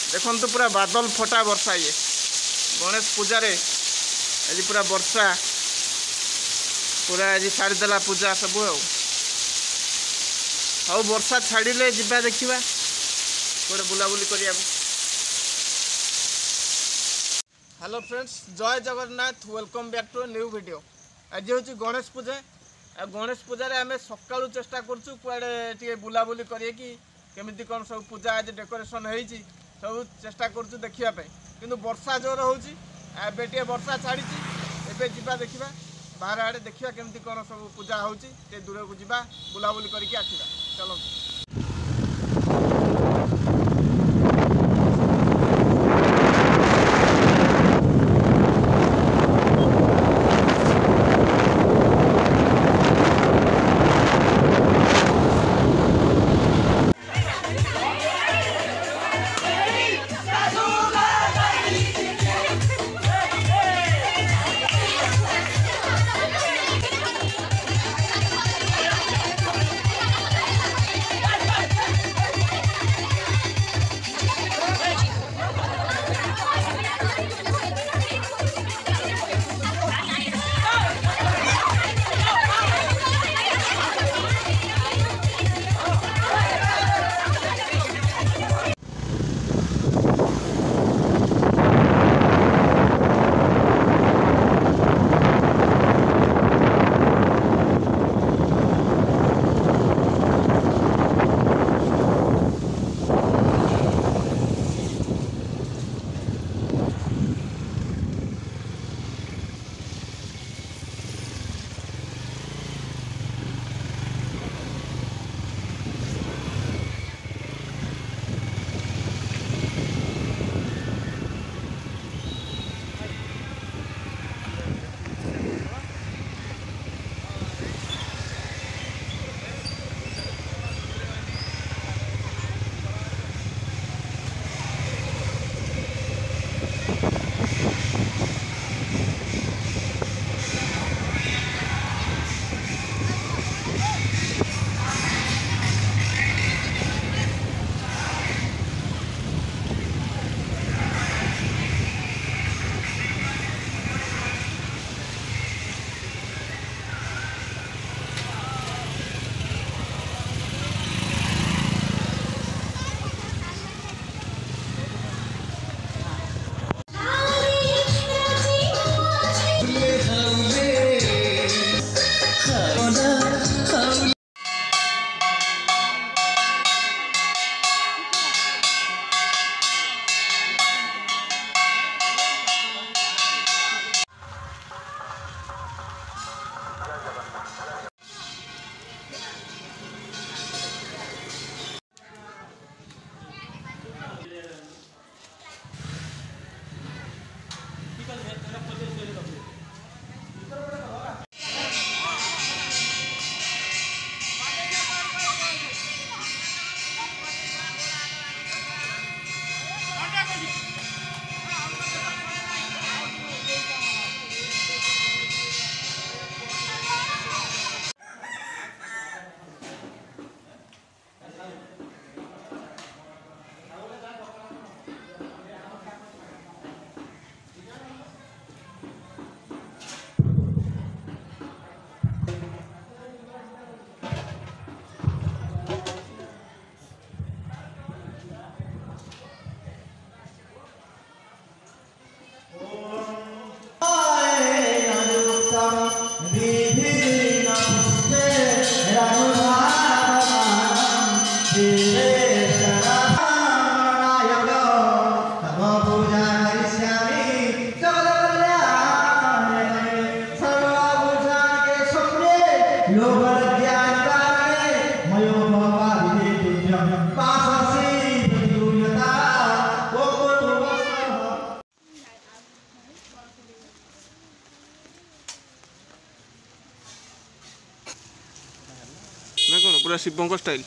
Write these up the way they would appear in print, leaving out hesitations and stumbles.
देखो तो पूरा बादल फटा वर्षा ये गणेश पूजा रे आज पूरा वर्षा पूरा आज छाड़देला पूजा सब आउ वर्षा छाड़िले जिबा देखिबा गोटे बुलाबुली करिया। हेलो फ्रेंड्स, जय Jagannath, welcome back to new video. आज हूँ गणेश पूजा। गणेश पूजा आम सकालू चेष्टा करूँ कुआडे बुलाबुली करिए कि केमिति कौन सब पूजा आज डेकोरेशन होती सब चेष्टा करूँ देखापी, किंतु वर्षा जोर होची। एबे टे वर्षा छाड़ी एबे जिबा देखिबा बाहर आड़े देखिबा केमिति कौन सब पूजा होची दूर को जिबा बुलाबुली करके आसिबा। चलो ना कौन पूरा शिवंक स्टाइल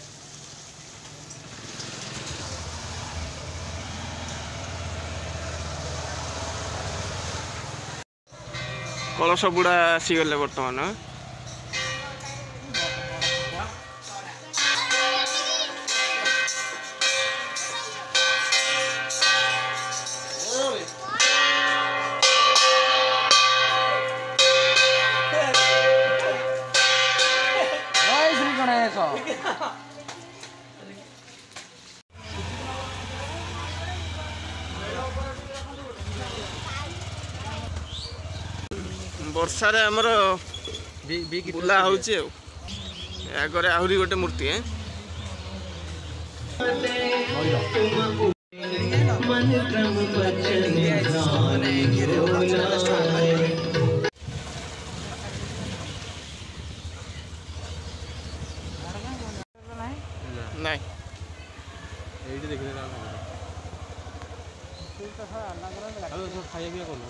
कलश बुड़ा आसीगले बर्तमान। ବର୍ଷାରେ ଆମର ବୁଲା ହେଉଛି ଆଉ ଆଗରେ ଆହୁରି ଗୋଟେ ମୂର୍ତ୍ତି ନାଇଁ ଏଇଠି ଦେଖିଲେ ଖାଇବା ପିଇବା କରୁନ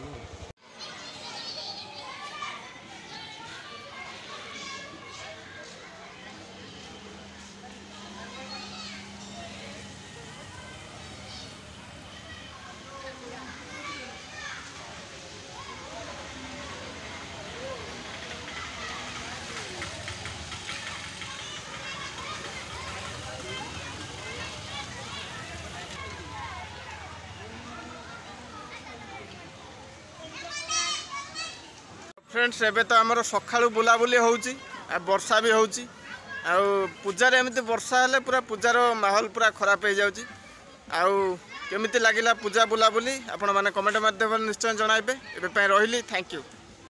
फ्रेंड्स एबे तो आमर सकाळू बुलाबुली होउची आ वर्षा भी होउची आ पूजार एमती वर्षा हेले पूरा पूजार माहौल पूरा खराब हो जाउची आ केमिति लागिला पूजा बुलाबुली आपण माने कमेंट माध्यम निश्चय जणाइबे एबे पय रहिली थैंक यू।